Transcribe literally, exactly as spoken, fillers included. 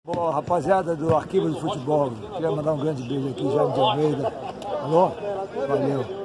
Bom, rapaziada do Arquivo do Futebol, queria mandar um grande beijo aqui, Jaime de Almeida. Alô? Valeu.